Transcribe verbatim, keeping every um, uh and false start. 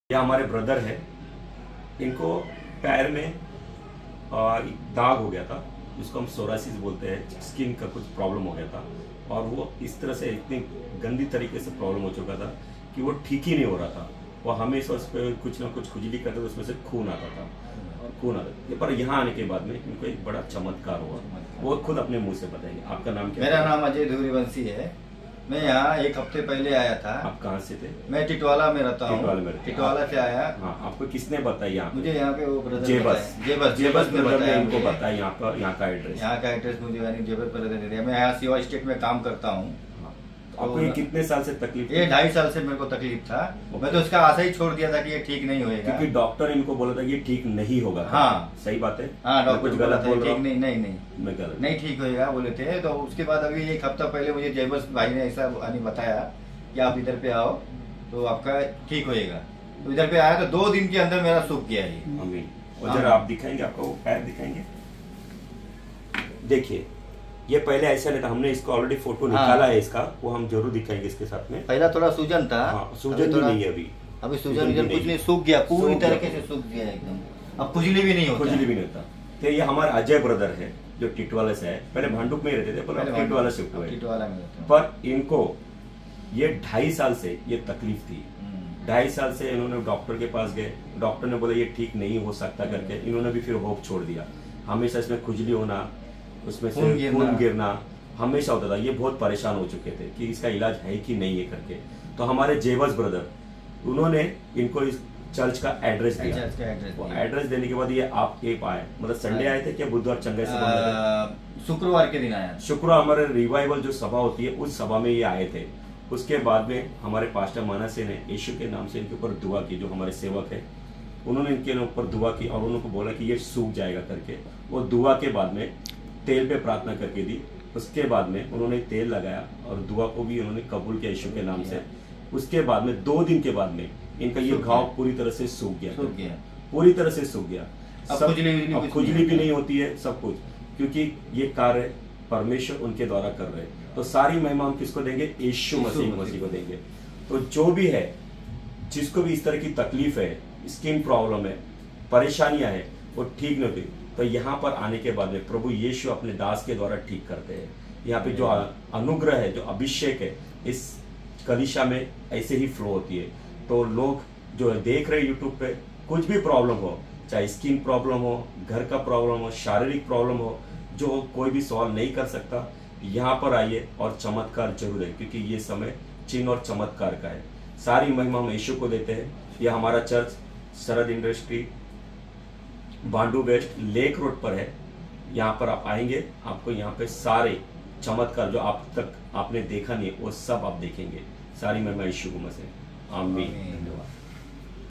ये हमारे ब्रदर है, इनको पैर में दाग हो गया था, जिसको हम सोरासिस बोलते हैं। स्किन का कुछ प्रॉब्लम हो गया था और वो इस तरह से इतनी गंदी तरीके से प्रॉब्लम हो चुका था कि वो ठीक ही नहीं हो रहा था। वो हमेशा उस पर कुछ ना कुछ खुजली करते थे, उसमें से खून आता था और खून आता था। पर यहाँ आने के बाद में इनको एक बड़ा चमत्कार हुआ, वो खुद अपने मुंह से बताएंगे। आपका नाम क्या? मेरा नाम अजय धूरीवंशी है। मैं यहाँ एक हफ्ते पहले आया था। आप कहाँ से थे? मैं टिटवाला में रहता हूँ। टिटवाला में? टिटवाला से आया। हाँ, आपको किसने बताया? यहाँ मुझे यहाँ पे वो ब्रदर जेबस जेबस जेबस ने बताया, इनको बताया यहाँ का यहाँ का एड्रेस। यहाँ का एड्रेस मुझे यानी जेबस ब्रदर ने दिया। मैं यहाँ सेवा स्टेट में काम करता हूँ। आपको ये कितने साल से तकलीफ? ये ढाई साल से मेरे को तकलीफ था। मैं तो इसका आशा ही छोड़ दिया था कि ये ठीक नहीं होएगा, क्योंकि डॉक्टर इनको बोला था कि ये ठीक नहीं होगा। हाँ, सही बात है। हाँ, डॉक्टर कुछ गलत बोल रहा हूँ? नहीं नहीं नहीं मैं गलत नहीं ठीक होएगा बोले थे। तो उसके बाद अभी एक हफ्ता पहले मुझे जेबस भाई ने ऐसा बताया कि आप इधर पे आओ तो आपका ठीक होएगा। तो इधर पे आया तो दो दिन के अंदर मेरा सूख गया ये। और जरा आप दिखाएंगे, आपका वो पैर दिखाएंगे। देखिए, ये पहले ऐसा नहीं था, हमने इसको ऑलरेडी फोटो हाँ। निकाला है इसका, वो हम जरूर दिखाएंगे इसके साथ में। पहला थोड़ा सूजन था। हाँ, सूजन भी नहीं है अभी। अभी सूजन कुछ नहीं, सूख गया पूरी तरीके से, सूख गया एकदम। अब खुजली भी नहीं होता। खुजली भी नहीं होता। तो ये हमारे अजय ब्रदर है जो टिटवाला से है। पहले भांडुप में रहते थे, पर टिटवाला शिफ्ट हुए। टिटवाला में। पर इनको ये ढाई साल से ये तकलीफ थी। ढाई साल से इन्होंने डॉक्टर के पास गए, डॉक्टर ने बोला ये ठीक नहीं हो सकता करके। इन्होंने भी फिर होप छोड़ दिया। हमेशा इसमें खुजली होना, उसमें से खून गिरना हमेशा होता था। ये बहुत परेशान हो चुके थे कि इसका इलाज है कि नहीं है करके। तो हमारे जेबस ब्रदर, उन्होंने इनको इस चर्च का एड्रेस दिया। वो एड्रेस देने के बाद ये आप एक आए, मतलब संडे आए थे क्या? बुधवार चंगाई से बंद थे? शुक्रवार के दिन आया। शुक्रवार हमारे रिवाइवल जो सभा होती है, उस सभा में ये आए थे। उसके बाद में हमारे पास्टर मानसी ने यीशु के नाम से इनके ऊपर दुआ की। जो हमारे सेवक है, उन्होंने इनके ऊपर दुआ की और उनको बोला कि ये सूख जाएगा करके। वो दुआ के बाद में तेल पे प्रार्थना करके दी। उसके बाद में उन्होंने तेल लगाया और दुआ को भी उन्होंने कबूल किया यीशु के नाम से। उसके बाद में दो दिन के बाद में इनका ये घाव पूरी तरह से सूख गया, सूख गया पूरी तरह से सूख गया। अब खुजली भी नहीं होती है, सब कुछ, क्योंकि ये कार्य परमेश्वर उनके द्वारा कर रहे हैं। तो सारी महिमा हम किसको देंगे? यीशु मसीह मसीह को देंगे। तो जो भी है, जिसको भी इस तरह की तकलीफ है, स्किन प्रॉब्लम है, परेशानियां है, वो ठीक नहीं होती, तो यहाँ पर आने के बाद में प्रभु यीशु अपने दास के द्वारा ठीक करते हैं। यहाँ पे जो अनुग्रह है, जो अभिषेक है, इस कलीसिया में ऐसे ही फ्लो होती है। तो लोग जो देख रहे हैं यूट्यूब पे, कुछ भी प्रॉब्लम हो, चाहे स्किन प्रॉब्लम हो, घर का प्रॉब्लम हो, शारीरिक प्रॉब्लम हो, जो कोई भी सॉल्व नहीं कर सकता, यहाँ पर आइए और चमत्कार जरूर है, क्योंकि ये समय चिन्ह और चमत्कार का है। सारी महिमा हम यीशु को देते हैं। यह हमारा चर्च शरद इंडस्ट्री, भांडू वेस्ट, लेक रोड पर है। यहाँ पर आप आएंगे, आपको यहाँ पे सारे चमत्कार जो आप तक आपने देखा नहीं, वो सब आप देखेंगे। सारी महिमा यीशु को मसीह। आमीन। धन्यवाद।